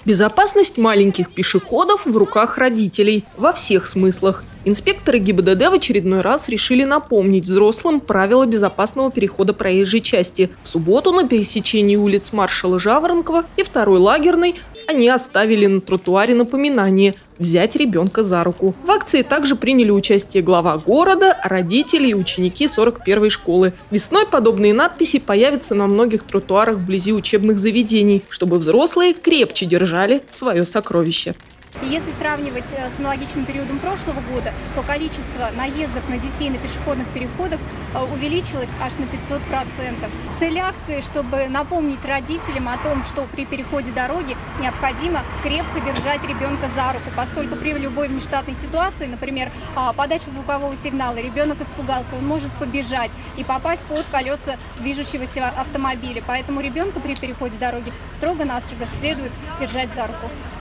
Безопасность маленьких пешеходов в руках родителей во всех смыслах. Инспекторы ГИБДД в очередной раз решили напомнить взрослым правила безопасного перехода проезжей части. В субботу на пересечении улиц Маршала Жаворонкова и Второй Лагерной они оставили на тротуаре напоминание «взять ребенка за руку». В акции также приняли участие глава города, родители и ученики 41-й школы. Весной подобные надписи появятся на многих тротуарах вблизи учебных заведений, чтобы взрослые крепче держали свое сокровище. Если сравнивать с аналогичным периодом прошлого года, то количество наездов на детей на пешеходных переходах увеличилось аж на 500%. Цель акции, чтобы напомнить родителям о том, что при переходе дороги необходимо крепко держать ребенка за руку, поскольку при любой внештатной ситуации, например, подача звукового сигнала, ребенок испугался, он может побежать и попасть под колеса движущегося автомобиля. Поэтому ребенка при переходе дороги строго-настрого следует держать за руку.